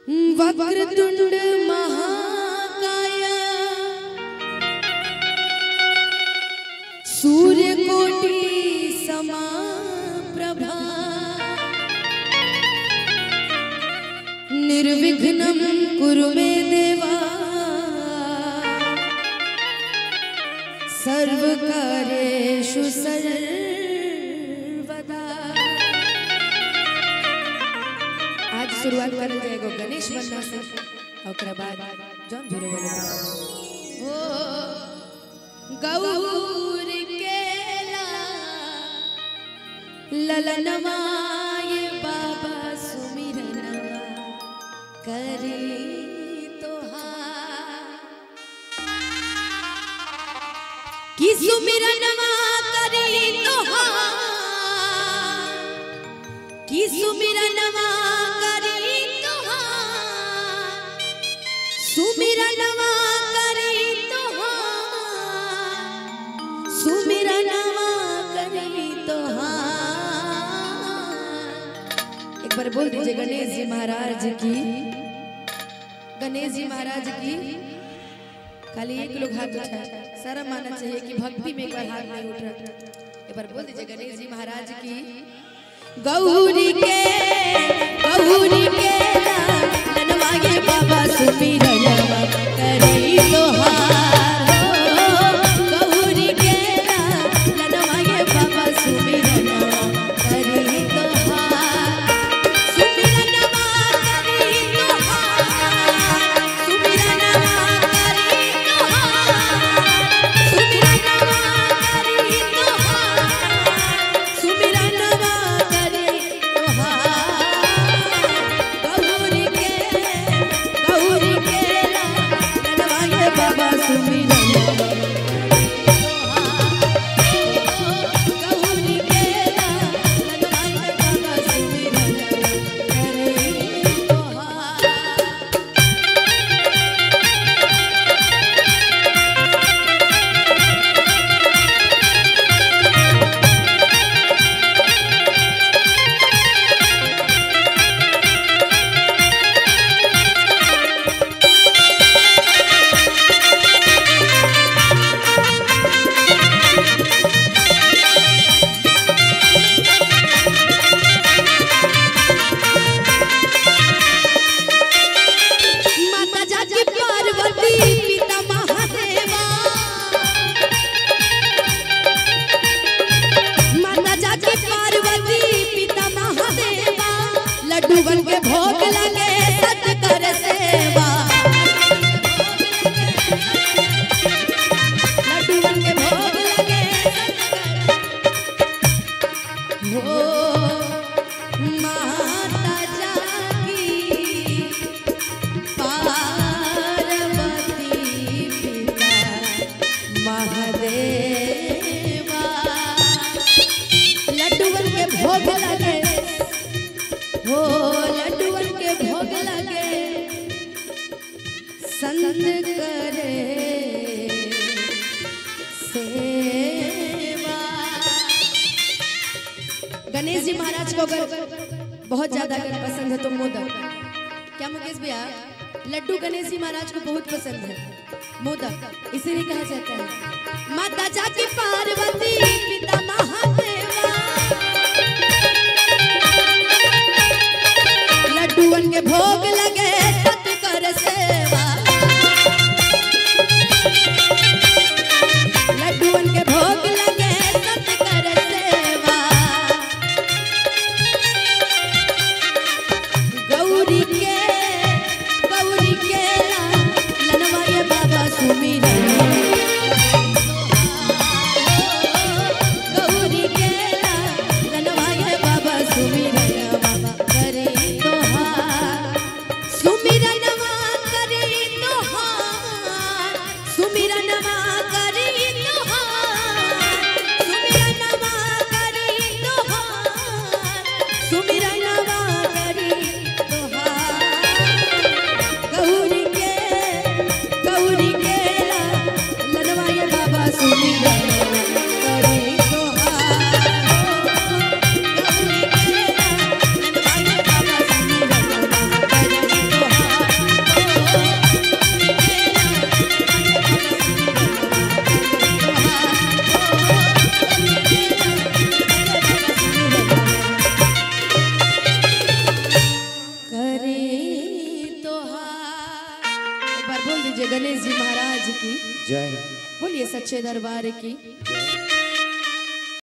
वक्रतुंड महाकाय सूर्यकोटि समप्रभा निर्विघ्नं कुरु मे देवा सर्वकार्येषु सर्वदा। आज शुरुआत करल जाएगा गणेश वंदना से और बाद जौन जुड़े वाले ओ गौर केला ललनवा ये बाबा सुमिरनवा करे कि सुमिरनवा करी तोहार कि सुमिरनवा करी तोहार सुमिरनवा करी तोहार सुमिरनवा करी तोहार। एक बार बोल दीजिए गणेश जी महाराज की, गणेश जी महाराज की। खाली एक लोग हाथ उठाए, सारा मानना चाहिए कि भक्ति में एक बार हाथ नहीं उठ रहा। एक बार बोल दीजिए गणेश जी महाराज की। गौरी के लनवागे बाबा सुमिरनवा करे तोहार हो। गौरी के लनवागे बाबा सुमिरनवा करे तोहार सुमिरनवा करे तोहार सुमिरनवा लड्डूवन के भोग लगे सच कर सेवा लड्डूवन के भोग लगे हो माता जागी पार्वती पिता महादेवा लड्डूवन के भोग लगे हो लड्डूवन के भोग लगे संत करे सेवा। गणेश जी महाराज को अगर बहुत ज्यादा अगर पसंद है तो मोदक, क्या मुकेश भैया? लड्डू गणेश जी महाराज को बहुत पसंद है, मोदक इसीलिए कहा जाता है माता जाकी पार्वती पिता महादेवा लड्डूवन के भोग लगे सत कर सेवा लड्डूवन के भोग लगे सत कर सेवा। गौरी के लनवा ये बाबा सुमिरनवा गौरी के लनवा ये बाबा सुमिरनवा करे तोहार एक बार बोल दीजिए गणेश जी महाराज की जय। बोलिए सच्चे दरबार की जय।